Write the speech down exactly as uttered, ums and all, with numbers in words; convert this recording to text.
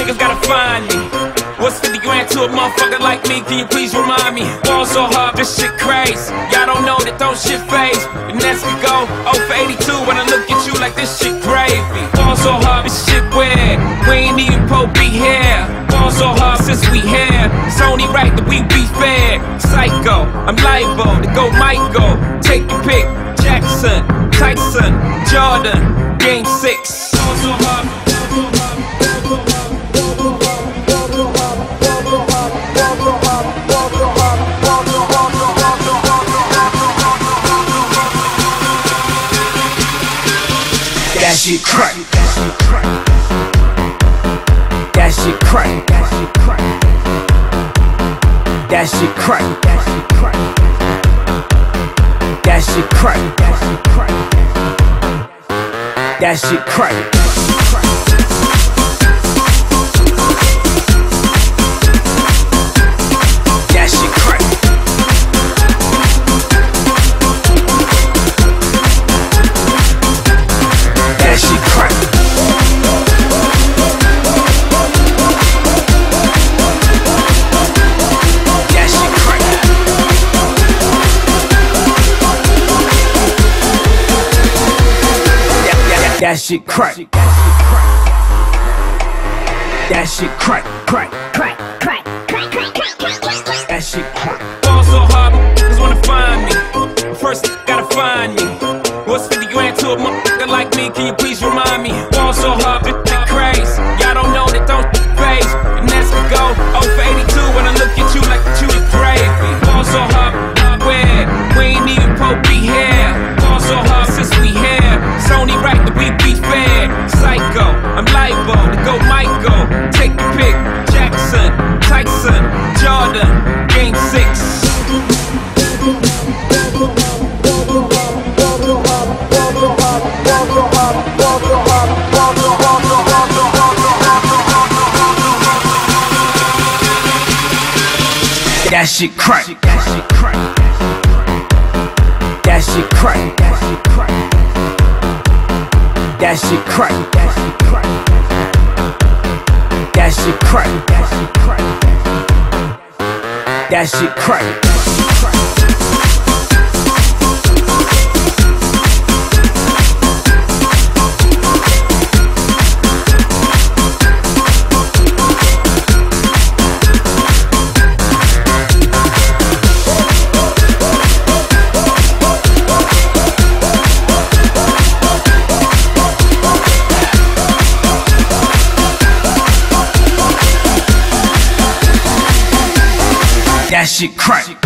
niggas gotta find me. What's fifty grand to a motherfucker like me? Can you please remind me? Ball so hard, this shit crazy. Y'all don't know that don't shit phase. And as we go, oh for eighty-two when I look at you like this shit gravy. Ball so hard, this shit weird. We ain't even po be here. Ball so hard since we here. It's only right that we be fair. Psycho, I'm liable to go Michael. Take your pick. Jackson, Tyson, Jordan, game six. Ball so hard. That shit crack. That shit crack. That shit crack. That shit crack. That shit crack. That shit crack. That shit crack. That shit crack. That shit crack. That shit crack. Crack. Crack. Crack. Crack. Crack. Crack. That shit crack. Ball so hard, niggas wanna find me. First, gotta find me. What's fifty grand to a motherfucker like me? Can you please remind me? Ball so hard, this shit crazy. Y'all don't know that don't shit phase. And as we go, oh for eighty-two when I look at you like you the gravy. Ball so hard, weird. We ain't even po be here. Ball so hard since we here. It's only right that we be fair. Psycho, I'm liable to go Michael. Take your pick. Jackson, Tyson, Jordan, game six. That shit crack. That shit crack. That shit crack. That shit crack. That shit crack. That shit crack. That shit crack.